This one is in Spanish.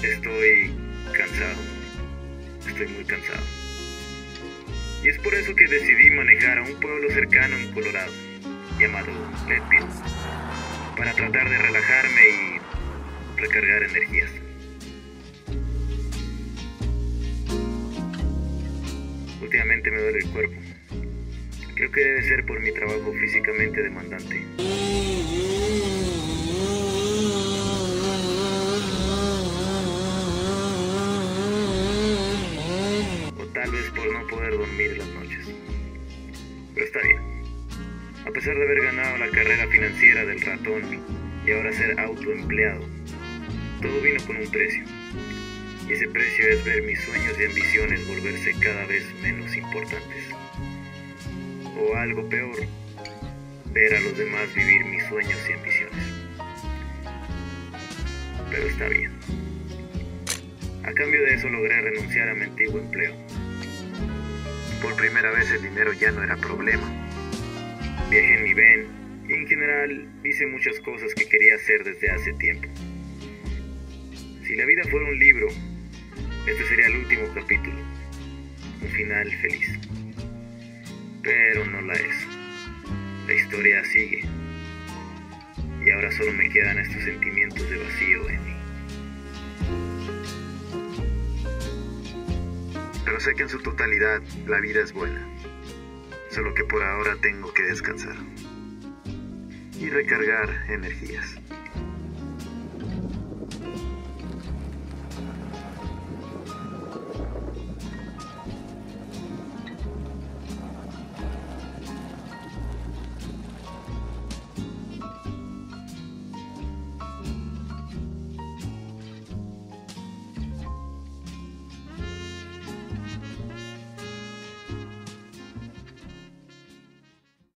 Estoy cansado. Estoy muy cansado. Y es por eso que decidí manejar a un pueblo cercano en Colorado, llamado Leadville, para tratar de relajarme y recargar energías. Últimamente me duele el cuerpo. Creo que debe ser por mi trabajo físicamente demandante. O tal vez por no poder dormir en las noches. Pero está bien. A pesar de haber ganado la carrera financiera del ratón y ahora ser autoempleado, todo vino con un precio. Y ese precio es ver mis sueños y ambiciones volverse cada vez menos importantes. O algo peor, ver a los demás vivir mis sueños y ambiciones. Pero está bien. A cambio de eso logré renunciar a mi antiguo empleo. Por primera vez el dinero ya no era problema. Viajé en mi van y en general hice muchas cosas que quería hacer desde hace tiempo. Si la vida fuera un libro, este sería el último capítulo, un final feliz. Pero no la es. La historia sigue. Y ahora solo me quedan estos sentimientos de vacío en mí. Pero sé que en su totalidad la vida es buena. Solo que por ahora tengo que descansar. Y recargar energías.